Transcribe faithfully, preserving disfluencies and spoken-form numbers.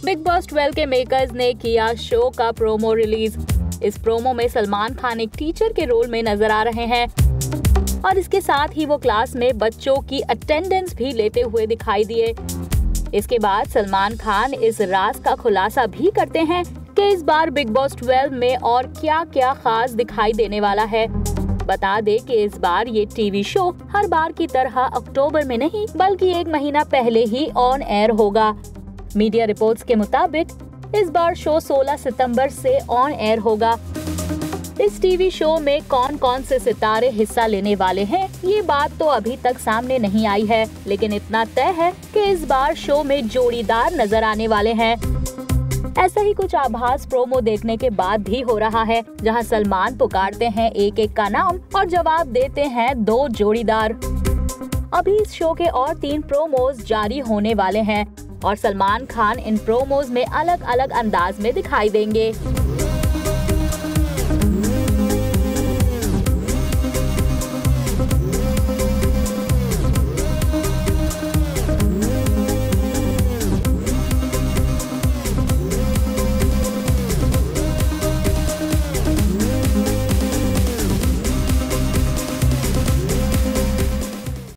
Big Boss twelve के makers ने किया शो का प्रोमो रिलीज। इस प्रोमो में सलमान खान एक टीचर के रोल में नजर आ रहे हैं और इसके साथ ही वो क्लास में बच्चों की अटेंडेंस भी लेते हुए दिखाई दिए। इसके बाद सलमान खान इस राज का खुलासा भी करते हैं कि इस बार बिग बॉस ट्वेल्व में और क्या क्या खास दिखाई देने वाला है। बता दे कि इस बार ये टीवी शो हर बार की तरह अक्टूबर में नहीं बल्कि एक महीना पहले ही ऑन एयर होगा। मीडिया रिपोर्ट्स के मुताबिक इस बार शो सोलह सितंबर से ऑन एयर होगा। इस टीवी शो में कौन कौन से सितारे हिस्सा लेने वाले हैं ये बात तो अभी तक सामने नहीं आई है, लेकिन इतना तय है कि इस बार शो में जोड़ीदार नजर आने वाले हैं। ऐसा ही कुछ आभास प्रोमो देखने के बाद भी हो रहा है, जहां सलमान पुकारते हैं एक एक का नाम और जवाब देते हैं दो जोड़ीदार। अभी इस शो के और तीन प्रोमोज जारी होने वाले हैं और सलमान खान इन प्रोमोज में अलग अलग अंदाज में दिखाई देंगे।